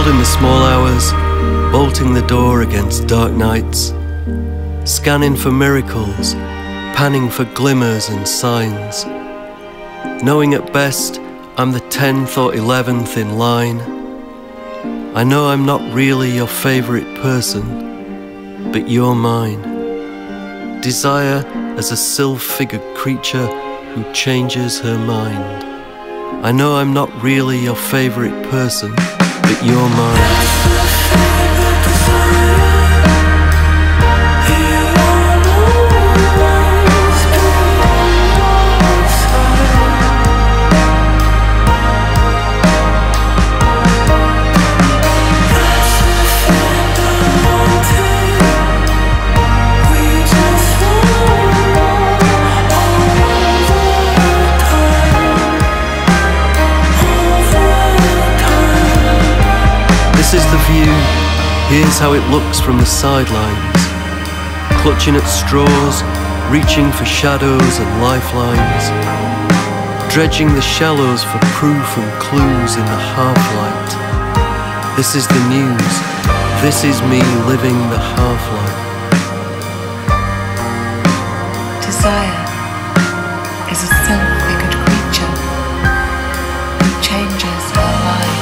cold in the small hours, bolting the door against dark nights, scanning for miracles, panning for glimmers and signs, knowing at best I'm the 10th or 11th in line. I know I'm not really your favourite person, but you're mine. Desire as a sylph-figured creature who changes her mind. I know I'm not really your favourite person, but you're mine. This is the view, here's how it looks from the sidelines. Clutching at straws, reaching for shadows and lifelines. Dredging the shallows for proof and clues in the half-light. This is the news, this is me living the half-life. Desire is a self-figured creature who changes her mind.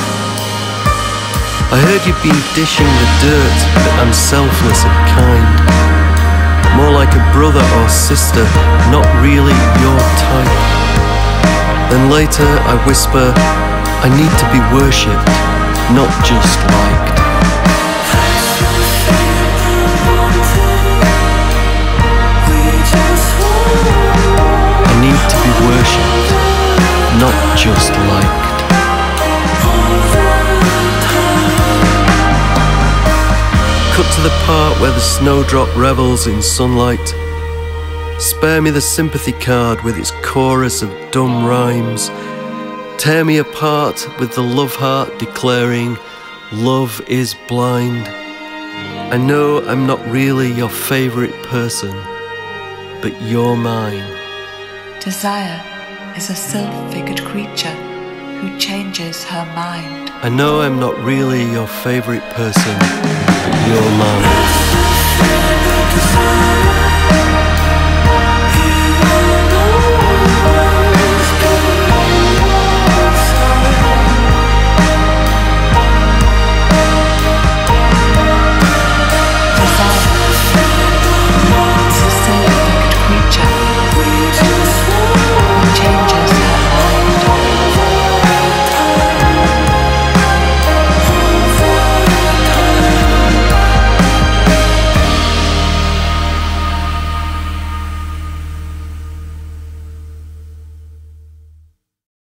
I heard you've been dishing the dirt, but I'm selfless and kind. More like a brother or sister, not really your type. Then later I whisper, I need to be worshipped, not just liked. I need to be worshipped, not just liked. Cut to the part where the snowdrop revels in sunlight. Spare me the sympathy card with its chorus of dumb rhymes. Tear me apart with the love heart declaring, love is blind. I know I'm not really your favourite person, but you're mine. Desire is a self-figured creature who changes her mind. I know I'm not really your favourite person, but you're mine.